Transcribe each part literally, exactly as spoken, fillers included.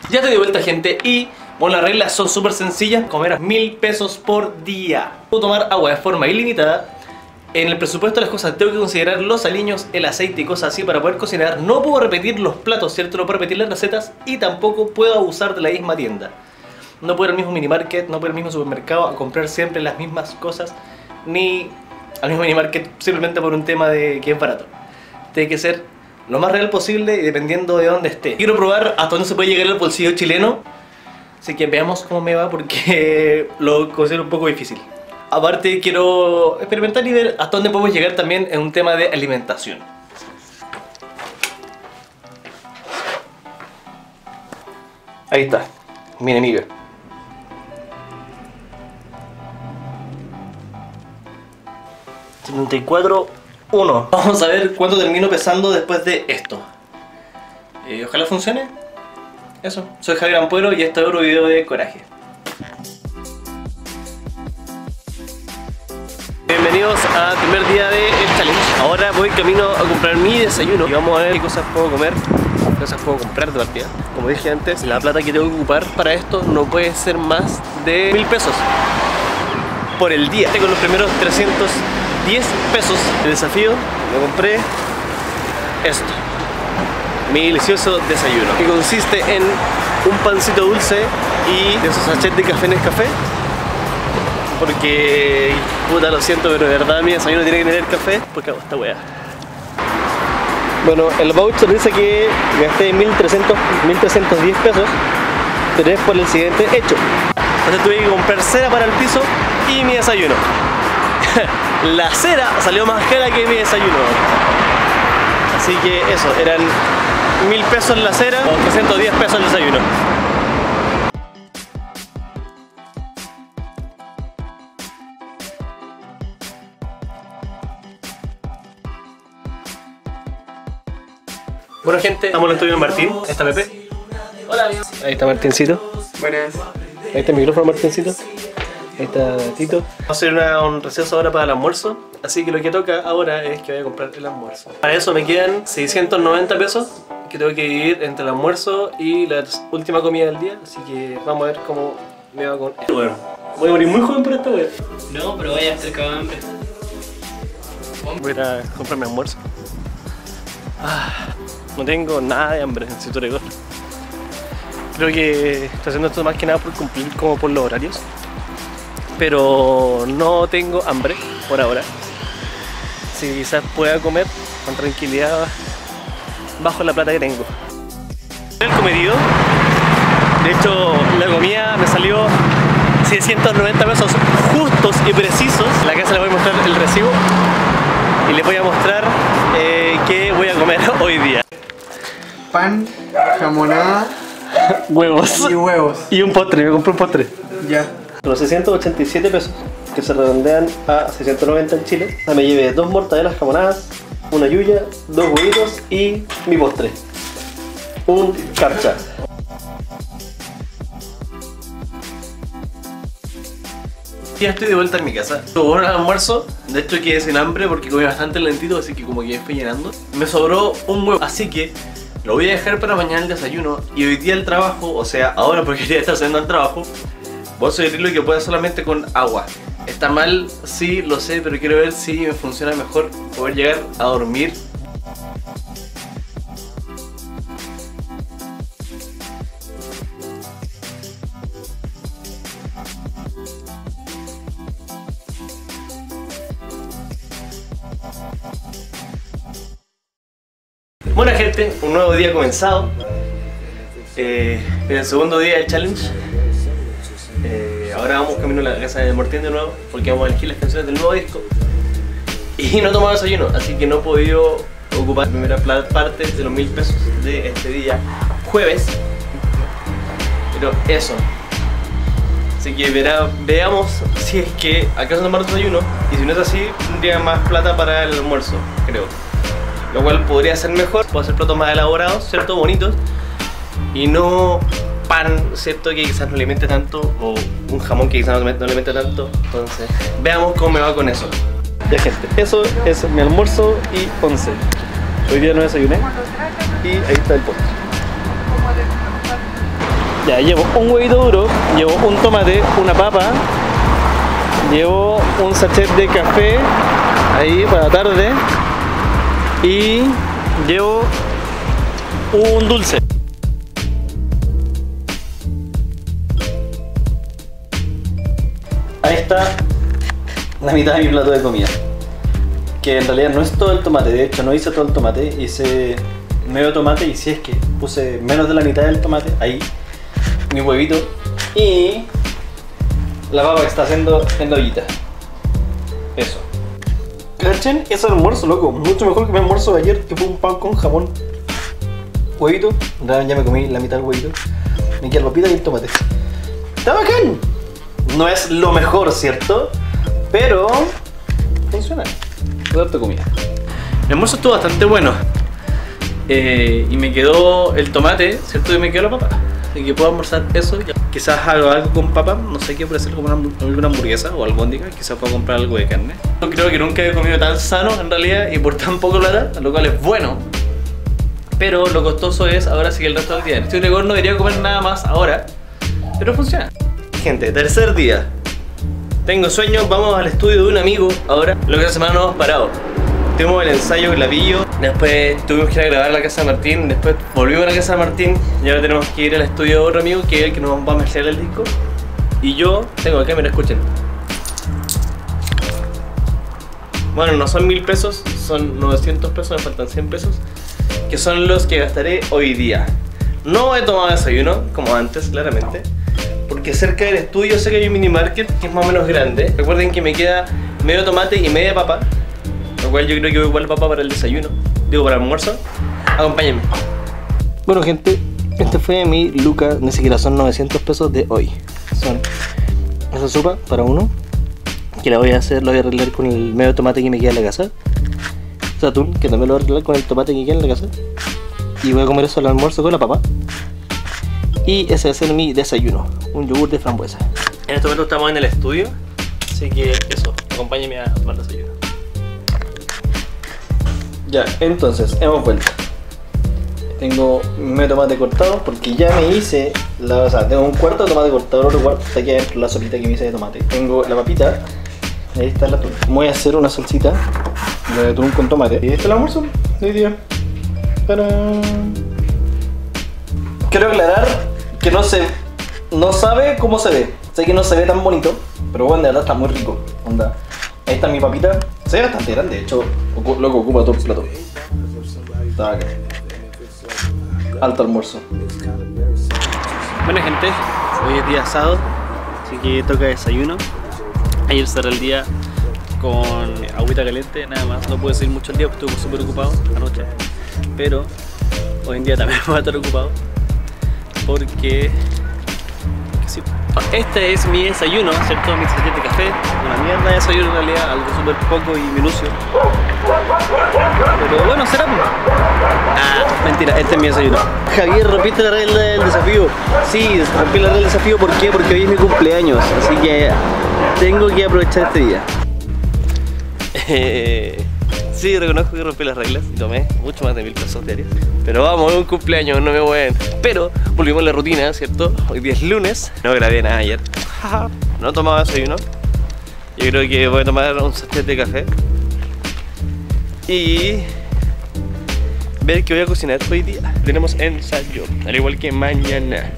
Ya estoy de vuelta, gente, y bueno, las reglas son súper sencillas. Comer a mil pesos por día. Puedo tomar agua de forma ilimitada. En el presupuesto de las cosas tengo que considerar los aliños, el aceite y cosas así para poder cocinar. No puedo repetir los platos, ¿cierto? No puedo repetir las recetas y tampoco puedo abusar de la misma tienda. No puedo ir al mismo minimarket, no puedo ir al mismo supermercado a comprar siempre las mismas cosas, ni al mismo minimarket simplemente por un tema de que es barato. Tiene que ser lo más real posible y dependiendo de dónde esté. Quiero probar hasta dónde se puede llegar el bolsillo chileno, así que veamos cómo me va porque lo considero un poco difícil. Aparte quiero experimentar y ver hasta dónde podemos llegar también en un tema de alimentación. Ahí está, mi enemiga. setenta y cuatro, uno. Vamos a ver cuánto termino pesando después de esto. Eh, ojalá funcione. Eso, soy Javier Ampuero y este es otro video de Coraje. Bienvenidos al primer día del challenge. Ahora voy camino a comprar mi desayuno y vamos a ver qué cosas puedo comer, qué cosas puedo comprar de partida. Como dije antes, la plata que tengo que ocupar para esto no puede ser más de mil pesos por el día. Tengo los primeros trescientos diez pesos de desafío. Me compré esto, mi delicioso desayuno, que consiste en un pancito dulce y de esos sachets de café en el café. Porque, puta, lo siento, pero de verdad mi desayuno tiene que tener café porque hago esta wea. Bueno, el voucher dice que gasté mil trescientos diez pesos, pero es por el siguiente hecho. Entonces tuve que comprar cera para el piso y mi desayuno. La cera salió más cara que mi desayuno. Así que eso, eran mil pesos la cera o trescientos diez pesos el desayuno. Bueno, gente, estamos en el estudio de Martín. Ahí está Pepe. Hola, amigos. Ahí está Martincito. Buenas. Ahí está el micrófono, Martincito. Ahí está Tito. Vamos a hacer una, un receso ahora para el almuerzo. Así que lo que toca ahora es que voy a comprar el almuerzo. Para eso me quedan seiscientos noventa pesos que tengo que dividir entre el almuerzo y la última comida del día. Así que vamos a ver cómo me va con esto. Bueno, voy a morir muy joven por esta wea. No, pero vaya a estar cagado de hambre. Voy a ir a comprar mi almuerzo. Ah, no tengo nada de hambre en Cintura Gorda. Creo que estoy haciendo esto más que nada por cumplir como por los horarios. Pero no tengo hambre por ahora. Así que quizás pueda comer con tranquilidad bajo la plata que tengo. El comedido. De hecho, la comida me salió seiscientos noventa pesos justos y precisos. En la casa les voy a mostrar el recibo y les voy a mostrar eh, qué voy a comer hoy día. Pan, jamonada, Huevos. y huevos. Y un postre, me compré un postre. Ya. Los seiscientos ochenta y siete pesos, que se redondean a seiscientos noventa en Chile. O sea, me llevé dos mortadelas jamonadas, una yuya, dos huevitos y mi postre. Un carcha. Ya estoy de vuelta en mi casa. Tuve un almuerzo, de hecho quedé sin hambre porque comí bastante lentito, así que como que me fui llenando. Me sobró un huevo, así que lo voy a dejar para mañana el desayuno. Y hoy día el trabajo, o sea, ahora porque quería estar haciendo el trabajo, voy a sugerirlo que pueda solamente con agua. Está mal, sí, lo sé, pero quiero ver si me funciona mejor poder llegar a dormir. Buena gente, un nuevo día comenzado. Eh, el segundo día del challenge. Eh, ahora vamos camino a la casa de Martín de nuevo porque vamos a elegir las canciones del nuevo disco. Y no he tomado desayuno, así que no he podido ocupar la primera parte de los mil pesos de este día jueves. Pero eso. Así que verá, veamos si es que alcanzo a tomar desayuno. Y si no es así, tendría más plata para el almuerzo, creo. Lo cual podría ser mejor, puedo hacer platos más elaborados, ¿cierto? Bonitos. Y no pan, ¿cierto? Que quizás no alimente tanto, o un jamón que quizás no alimente tanto. Entonces, veamos cómo me va con eso. Ya, gente, eso es mi almuerzo y once. Hoy día no desayuné y ahí está el postre. Ya, llevo un huevito duro, llevo un tomate, una papa, llevo un sachet de café ahí para la tarde y llevo un dulce. Ahí está la mitad de mi plato de comida, que en realidad no es todo el tomate. De hecho no hice todo el tomate, hice medio tomate, y si es que puse menos de la mitad del tomate, ahí mi huevito y la papa que está haciendo en la ollita. Eso. ¿Cachen? Ese almuerzo, loco, mucho mejor que mi almuerzo de ayer, que fue un pan con jamón, huevito. Ya me comí la mitad del huevito, me queda la papita y el tomate. ¡Está bacán! No es lo mejor, ¿cierto? Pero funciona. Darte comida. El almuerzo estuvo bastante bueno. Eh, y me quedó el tomate, ¿cierto? Y me quedó la papa. Así que puedo almorzar eso. Quizás hago algo con papa. No sé qué, puede ser como una, alguna hamburguesa o albóndiga. Quizás puedo comprar algo de carne. Yo creo que nunca he comido tan sano en realidad y por tan poco plata, lo cual es bueno. Pero lo costoso es ahora sí que el resto del día. Estoy rigor, no debería comer nada más ahora, pero funciona. Gente, tercer día. Tengo sueño, vamos al estudio de un amigo ahora. Lo que esta semana no hemos parado. Tuvimos el ensayo clavillo, después tuvimos que ir a grabar a la casa de Martín, después volvimos a la casa de Martín y ahora tenemos que ir al estudio de otro amigo que es el que nos va a mezclar el disco. Y yo tengo acá, mira, escuchen. Bueno, no son mil pesos, son novecientos pesos, me faltan cien pesos, que son los que gastaré hoy día. No he tomado desayuno, como antes, claramente, porque cerca del estudio sé que hay un mini market que es más o menos grande. Recuerden que me queda medio tomate y media papa, lo cual yo creo que voy igual papa para el desayuno, digo para el almuerzo. Acompáñenme. Bueno gente, este fue mi luca, ni siquiera son novecientos pesos de hoy. Son esa sopa para uno, que la voy a hacer, lo voy a arreglar con el medio tomate que me queda en la casa. Ese atún, que también lo voy a arreglar con el tomate que queda en la casa. Y voy a comer eso al almuerzo con la papa. Y ese va a ser mi desayuno, un yogur de frambuesa. En este momento estamos en el estudio, así que eso, acompáñenme a tomar desayuno. Ya, entonces, hemos vuelto. Tengo medio tomate cortado porque ya me hice, la, o sea, tengo un cuarto de tomate cortado, otro cuarto está aquí adentro la sopita que me hice de tomate. Tengo la papita, ahí está el atún. Voy a hacer una salsita de atún con tomate. Y este es el almuerzo de hoy día. ¡Tarán! Quiero aclarar que no se, no sabe cómo se ve. Sé que no se ve tan bonito, pero bueno, de verdad está muy rico. Onda. Ahí está mi papita. Se ve bastante grande, de hecho, loco, ocupa todo el plato. Está acá. Alto almuerzo. Bueno gente, hoy es día sábado, así que toca desayuno. Ayer cerré el día con agüita caliente, nada más. No pude seguir mucho el día porque estuve súper ocupado anoche. Pero hoy en día también voy a estar ocupado porque sí, este es mi desayuno, ¿cierto? Mi sachet de café, una mierda de desayuno en realidad, algo súper poco y minucio. Pero bueno, será. Ah, mentira, este es mi desayuno. Javier, rompiste la regla del desafío. Sí, rompí la regla del desafío, ¿por qué? Porque hoy es mi cumpleaños, así que tengo que aprovechar este día. Eh... Sí, reconozco que rompí las reglas y tomé mucho más de mil pesos diarios. Pero vamos, es un cumpleaños, no me voy. Pero volvimos a la rutina, ¿cierto? Hoy día es lunes, no grabé nada ayer. No tomaba desayuno. Yo creo que voy a tomar un sachet de café y ver qué voy a cocinar hoy día. Tenemos ensayo, al igual que mañana.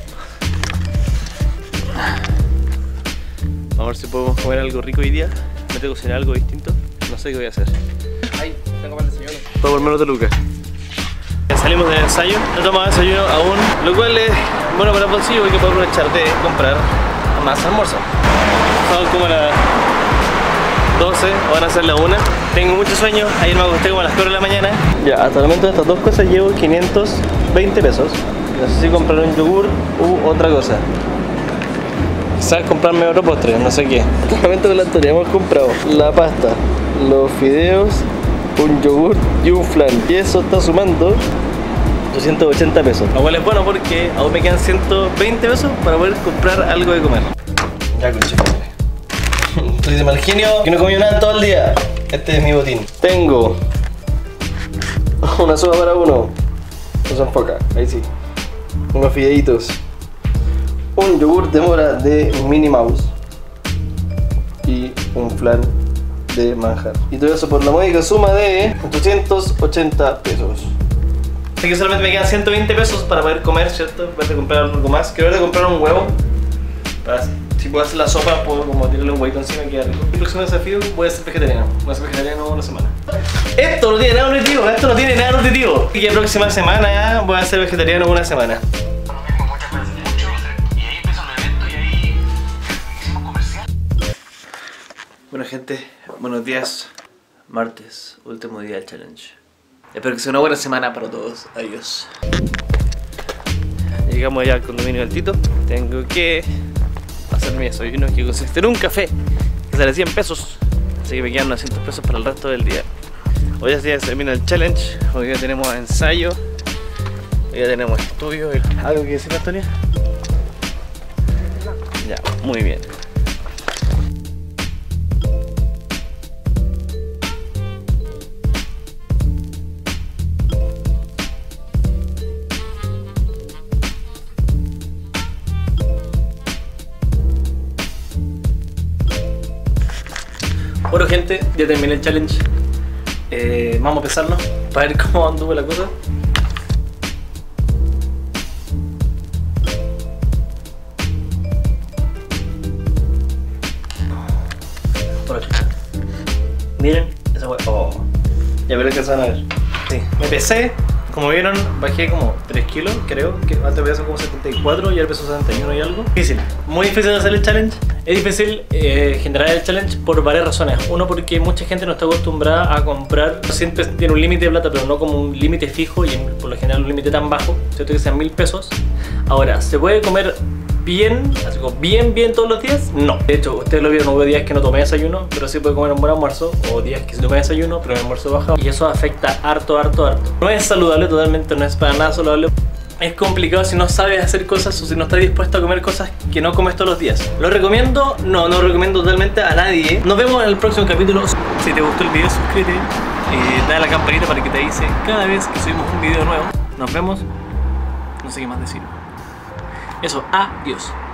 Vamos a ver si podemos comer algo rico hoy día. Me tengo que cocinar algo distinto. No sé qué voy a hacer. Ay, tengo para el desayuno. Todo por menos de lucas. Salimos del ensayo, no tomamos desayuno aún, lo cual es bueno para el bolsillo porque puedo aprovechar de comprar más almuerzo. Son como las doce, van a ser las una. Tengo mucho sueño, ayer me acosté como a las cuatro de la mañana. Ya, hasta el momento de estas dos cosas llevo quinientos veinte pesos. No sé si comprar un yogur u otra cosa. Quizás comprarme otro postre, no sé qué. Hasta el momento de la historia hemos comprado la pasta, los fideos, un yogur y un flan. Y eso está sumando doscientos ochenta pesos. Lo cual es bueno porque aún me quedan ciento veinte pesos para poder comprar algo de comer. Ya, conche madre. Estoy de mal genio, que no comí nada todo el día. Este es mi botín. Tengo una sopa para uno. No se enfoca, ahí sí. Unos fideitos. un yogur de mora de Minnie Mouse y un flan de manjar. Y todo eso por la módica suma de ochocientos ochenta pesos. Así que solamente me quedan ciento veinte pesos para poder comer, ¿cierto? Voy a comprar algo más. Quiero ver de comprar un huevo. Para, si puedo hacer la sopa, puedo como tirarle un huevito encima y queda rico. El próximo desafío voy a ser vegetariano. Voy a ser vegetariano una semana. Esto no tiene nada nutritivo, esto no tiene nada nutritivo. Y que la próxima semana ya voy a ser vegetariano una semana. Bueno gente, buenos días. Martes, último día del challenge. Espero que sea una buena semana para todos. Adiós. Llegamos ya al condominio del Tito. Tengo que hacer mi desayuno, que consiste en un café que sale cien pesos. Así que me quedan novecientos pesos para el resto del día. Hoy es día de termina el challenge. Hoy día tenemos ensayo. Hoy día tenemos estudio. ¿Algo que decir, Antonia? Ya, muy bien. Bueno gente, ya terminé el challenge. eh, Vamos a pesarnos para ver cómo anduvo la cosa. Por aquí. Miren esa hueá. Oh. Ya veré que se van a ver. Sí, me pesé. Como vieron, bajé como tres kilos, creo, que antes pesaba como setenta y cuatro y ahora peso setenta y uno y algo. Difícil, muy difícil hacer el challenge. Es difícil eh, generar el challenge por varias razones. Uno, porque mucha gente no está acostumbrada a comprar. Siempre tiene un límite de plata, pero no como un límite fijo y por lo general un límite tan bajo, ¿cierto? Que sean mil pesos. Ahora, ¿se puede comer bien, así como bien, bien todos los días? No. De hecho, ustedes lo vieron, hubo días que no tomé desayuno, pero sí puede comer un buen almuerzo. O días que sí tomé desayuno, pero el almuerzo baja. Y eso afecta harto, harto, harto. No es saludable totalmente, no es para nada saludable. Es complicado si no sabes hacer cosas o si no estás dispuesto a comer cosas que no comes todos los días. ¿Lo recomiendo? No, no lo recomiendo totalmente a nadie. Nos vemos en el próximo capítulo. Si te gustó el video, suscríbete. Eh, dale a la campanita para que te avise cada vez que subimos un video nuevo. Nos vemos. No sé qué más decir. Eso, adiós.